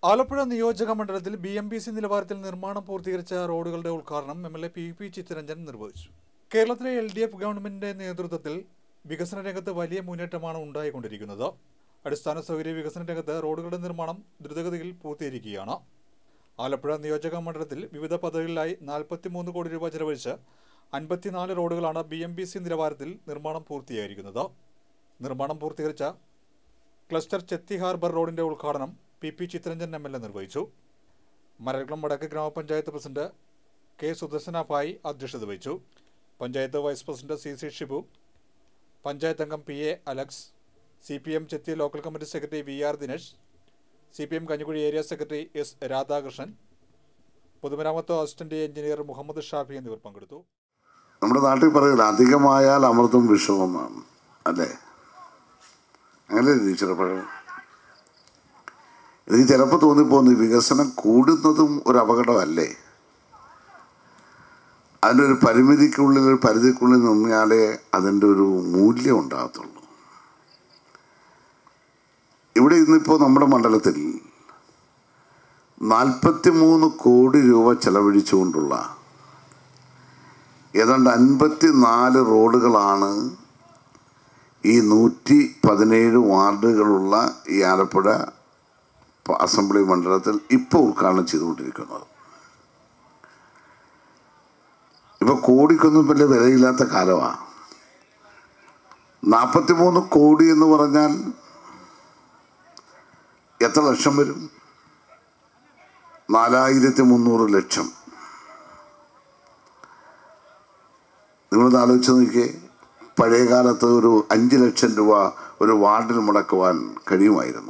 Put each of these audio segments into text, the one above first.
ആലപ്പുഴ നിയോജക മണ്ഡലത്തിൽ BMBC നിലവാരത്തിൽ നിർമ്മാണം പൂർത്തീകരിച്ച റോഡുകളുടെ ഉദ്ഘാടനം MLA PV ചിത്തരഞ്ജൻ നിർവഹിച്ചു. കേരളത്തിലെ LDF ഗവൺമെന്റിന്റെ നേതൃത്വത്തിൽ വികസന രംഗത്ത് വലിയ മുന്നേറ്റമാണ് ഉണ്ടായിക്കൊണ്ടിരിക്കുന്നത്. അടിസ്ഥാന സൗകര്യ വികസന രംഗത്ത് റോഡുകളുടെ നിർമ്മാണം ദ്രുതഗതിയിൽ പൂർത്തീകരിക്കുകയാണ്. ആലപ്പുഴ നിയോജക മണ്ഡലത്തിൽ വിവിധ പദ്ധതികളിലായി 43 കോടി രൂപ ചെലവഴിച്ച് 54 റോഡുകളാണ് BMBC നിലവാരത്തിൽ നിർമ്മാണം പൂർത്തിയായിരിക്കുന്നത്. നിർമ്മാണം പൂർത്തീകരിച്ച ക്ലസ്റ്റർ ചെത്തി ഹാർബർ റോഡിന്റെ ഉദ്ഘാടനം PV ചിത്തരഞ്ജൻ MLA നിർവഹിച്ചു. മരക്കുളം വടക്ക് ഗ്രാമപഞ്ചായത്ത് പ്രസിഡന്റ് K സുദർശന ഭായ് അധ്യക്ഷത വഹിച്ചു. Panchayat vice president CC Shibu, panchayat അംഗം PA Alex, CPM Chethi local committee secretary VR Dinesh, CPM Kanjikuzhi area secretary S Radhakrishnan, പൊതുമരാമത്ത് അസിസ്റ്റന്റ് എഞ്ചിനീയർ മുഹമ്മദ് ഷാഫി എന്നിവർ പങ്കെടുത്തു. നമ്മുടെ നാട്ടിൽ പറയില്ല, അധികമായാൽ അമൃതും വിഷവുമാണ് അല്ലേ? അങ്ങനെ ചിലപ്പോഴും എനിക്ക് ചിലപ്പോൾ തോന്നിപ്പോകുന്നു, വികസനം കൂടുന്നതും ഒരു അപകടമല്ലേ? അതിൻ്റെ ഒരു പരിമിതിക്കുള്ളിൽ, ഒരു പരിധിക്കുള്ളിൽ നിന്നാലേ അതിൻ്റെ ഒരു മൂല്യം ഉണ്ടാകത്തുള്ളൂ. ഇവിടെ ഇന്നിപ്പോൾ നമ്മുടെ മണ്ഡലത്തിൽ 43 കോടി രൂപ ചെലവഴിച്ചുകൊണ്ടുള്ള ഏതാണ്ട് 54 റോഡുകളാണ് ഈ 117 വാർഡുകളുള്ള ഈ ആലപ്പുഴ അസംബ്ലി മണ്ഡലത്തിൽ ഇപ്പോൾ ഉദ്ഘാടനം ചെയ്തുകൊണ്ടിരിക്കുന്നത്. ഇപ്പോൾ കോടിക്കൊന്നും വലിയ വിലയില്ലാത്ത കാലമാണ്. 43 കോടി എന്ന് പറഞ്ഞാൽ എത്ര ലക്ഷം വരും? 4300 ലക്ഷം. നിങ്ങളൊന്ന് ആലോചിച്ച് നോക്കിയേ, പഴയ കാലത്ത് ഒരു 5 ലക്ഷം രൂപ ഒരു വാർഡിൽ മുടക്കുവാൻ കഴിയുമായിരുന്നു.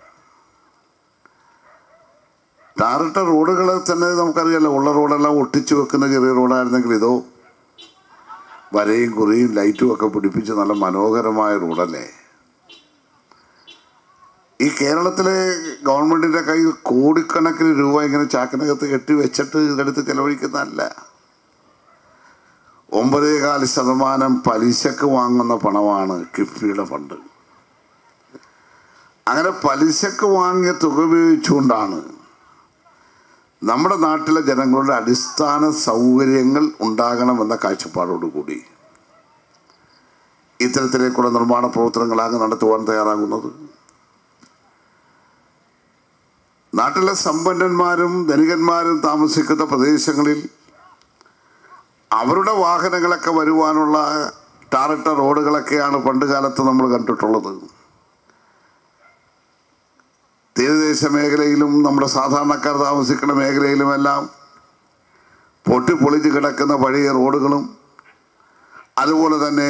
ടാറിട്ട റോഡുകളെ തന്നെ നമുക്കറിയാമല്ലോ, ഉള്ള റോഡെല്ലാം ഒട്ടിച്ചു വെക്കുന്ന ചെറിയ റോഡായിരുന്നെങ്കിൽ ഇതോ വരയും കുറിയും ലൈറ്റും ഒക്കെ പിടിപ്പിച്ച് നല്ല മനോഹരമായ റോഡല്ലേ? ഈ കേരളത്തിലെ ഗവൺമെൻറ്റിൻ്റെ കയ്യിൽ കോടിക്കണക്കിന് രൂപ ഇങ്ങനെ ചാക്കിനകത്ത് കെട്ടി വെച്ചിട്ട് ഇതെടുത്ത് ചെലവഴിക്കുന്നതല്ല. 9.4% പലിശക്ക് വാങ്ങുന്ന പണമാണ് കിഫ്ബിയുടെ ഫണ്ട്. അങ്ങനെ പലിശക്ക് വാങ്ങിയ തുക ഉപയോഗിച്ചുകൊണ്ടാണ് നമ്മുടെ നാട്ടിലെ ജനങ്ങളുടെ അടിസ്ഥാന സൗകര്യങ്ങൾ ഉണ്ടാകണമെന്ന കാഴ്ചപ്പാടോടുകൂടി ഇത്തരത്തിലേക്കുള്ള നിർമ്മാണ പ്രവർത്തനങ്ങളാകെ നടത്തുവാൻ തയ്യാറാകുന്നത്. നാട്ടിലെ സമ്പന്നന്മാരും ധനികന്മാരും താമസിക്കുന്ന പ്രദേശങ്ങളിൽ അവരുടെ വാഹനങ്ങളൊക്കെ വരുവാനുള്ള ടാറിട്ട റോഡുകളൊക്കെയാണ് പണ്ട് കാലത്ത് നമ്മൾ കണ്ടിട്ടുള്ളത്. തീരദേശ മേഖലയിലും നമ്മുടെ സാധാരണക്കാർ താമസിക്കുന്ന മേഖലയിലുമെല്ലാം പൊട്ടിപ്പൊളിച്ച് കിടക്കുന്ന പഴയ റോഡുകളും അതുപോലെ തന്നെ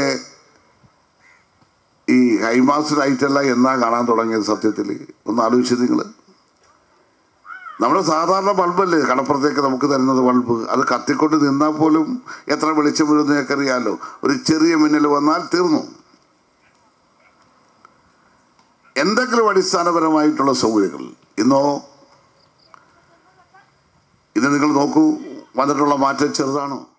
ഈ ഹൈമാസ്റ്ററായിട്ടല്ല എന്നാ കാണാൻ തുടങ്ങിയത്. സത്യത്തിൽ ഒന്ന് ആലോചിച്ച് നിങ്ങൾ, നമ്മുടെ സാധാരണ ബൾബല്ലേ കടപ്പുറത്തേക്ക് നമുക്ക് തരുന്നത് ബൾബ്, അത് കത്തിക്കൊണ്ട് നിന്നാൽ പോലും എത്ര വെളിച്ചം വരുന്നതൊക്കെ അറിയാമല്ലോ. ഒരു ചെറിയ മിന്നൽ വന്നാൽ തീർന്നു. എന്തെങ്കിലും അടിസ്ഥാനപരമായിട്ടുള്ള സൗകര്യങ്ങൾ ഇന്നോ ഇത് നിങ്ങൾ നോക്കൂ, വന്നിട്ടുള്ള മാറ്റം ചെറുതാണോ?